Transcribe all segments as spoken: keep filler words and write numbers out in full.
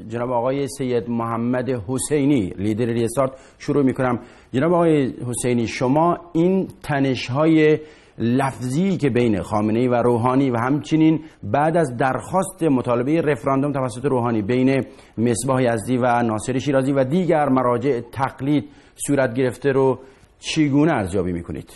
جناب آقای سید محمد حسینی لیدر ریاست شروع میکنم. جناب آقای حسینی، شما این تنش‌های لفظی که بین خامنه‌ای و روحانی و همچنین بعد از درخواست مطالبه رفراندوم توسط روحانی بین مصباح یزدی و ناصر شیرازی و دیگر مراجع تقلید صورت گرفته رو چگونه ارزیابی میکنید؟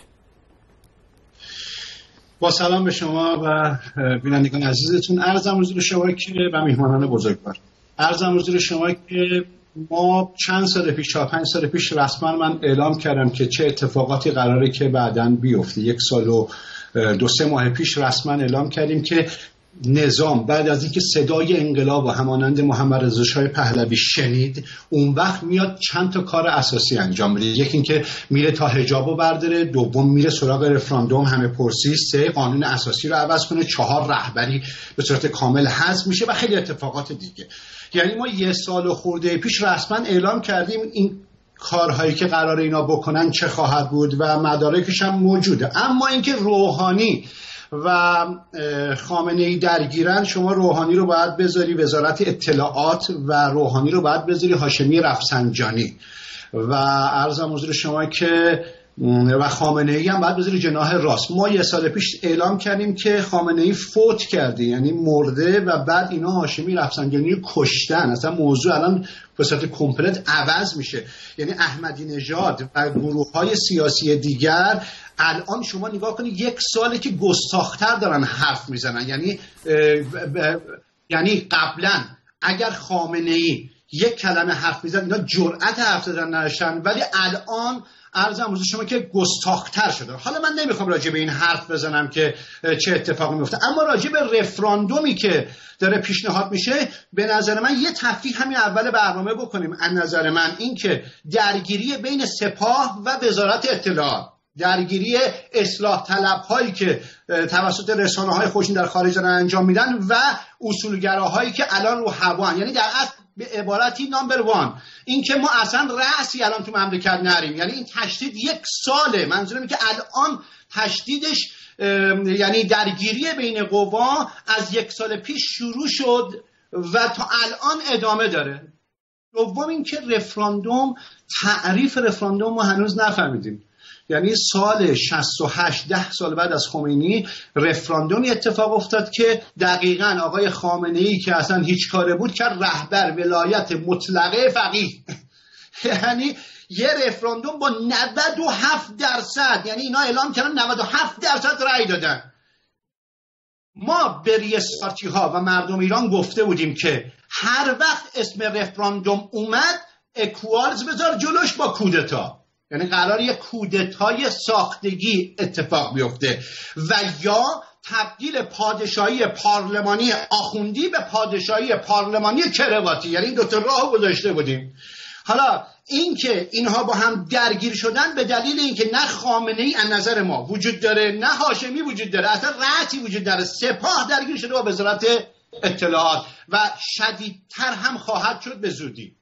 با سلام به شما و بینندگان عزیزتون. عرضم حضور شما که و میهمانان بزرگوار، عرضم حضور شما که ما چند سال پیش، چهار پنج سال پیش رسما من اعلام کردم که چه اتفاقاتی قراره که بعداً بیفته. یک سال و دو سه ماه پیش رسما اعلام کردیم که نظام بعد از اینکه صدای انقلاب و همانند محمد رضا شاه پهلوی شنید، اون وقت میاد چند تا کار اساسی انجام بده. یکی اینکه میره تا حجابو برداره، دوم میره سراغ رفراندوم همه پرسی، سه قانون اساسی رو عوض کنه، چهار رهبری به صورت کامل حذف میشه و خیلی اتفاقات دیگه. یعنی ما یه سال و خورده پیش رسما اعلام کردیم این کارهایی که قراره اینا بکنن چه خواهد بود و مدارکش هم موجوده. اما اینکه روحانی و خامنه‌ای درگیرن، شما روحانی رو باید بذاری وزارت اطلاعات و روحانی رو باید بذاری هاشمی رفسنجانی و عرضم حضور شما که و خامنه‌ای هم باید بذاری جناح راست. ما یه سال پیش اعلام کردیم که خامنه‌ای فوت کرده، یعنی مرده و بعد اینا هاشمی رفسنجانی رو کشتن. اصلا موضوع الان به صورت کامپلت عوض میشه. یعنی احمدی نژاد و گروه‌های سیاسی دیگر الان شما نگاه کنید یک ساله که گستاخ‌تر دارن حرف میزنن. یعنی یعنی قبلا اگر خامنه‌ای یک کلمه حرف میزد اینا جرأت حرف زدن نداشتن، ولی الان عرضم حضور شما که گستاخ‌تر شده. حالا من نمیخوام راجع به این حرف بزنم که چه اتفاقی میفته، اما راجع به رفراندومی که داره پیشنهاد میشه به نظر من یه تفکیک همین اول برنامه بکنیم. از نظر من این که درگیری بین سپاه و وزارت اطلاعات، درگیری اصلاح طلب هایی که توسط رسانه های خودشون در خارج دارن انجام میدن و اصولگراهایی که الان رو هوان، یعنی در اصل به عبارتی نامبر وان این که ما اصلا رأسی الان تو مملکت نریم. یعنی این تشدید یک ساله، منظورم اینه که الان تشدیدش یعنی درگیری بین قوا از یک سال پیش شروع شد و تا الان ادامه داره. دوم این که رفراندوم، تعریف رفراندوم ما هنوز نفهمیدیم. یعنی سال شصت و هشت، ده سال بعد از خمینی رفراندومی اتفاق افتاد که دقیقاً آقای خامنه‌ای که اصلا هیچ کاره بود که رهبر ولایت مطلقه فقیه یعنی یه رفراندوم با نود و هفت درصد، یعنی اینا اعلام کردن نود و هفت درصد رأی دادن. ما به ریاست‌پارتی ها و مردم ایران گفته بودیم که هر وقت اسم رفراندوم اومد اکوالز بذار جلوش با کودتا، یعنی قرار یک کودتای ساختگی اتفاق بیفته و یا تبدیل پادشاهی پارلمانی آخوندی به پادشاهی پارلمانی کرواتی، یعنی این دو تا راه گذاشته بودیم. حالا این که اینها با هم درگیر شدن به دلیل اینکه نه خامنه‌ای از نظر ما وجود داره، نه هاشمی وجود داره، اصلا رأسی وجود داره، سپاه درگیر شده با وزارت اطلاعات و شدیدتر هم خواهد شد به زودی.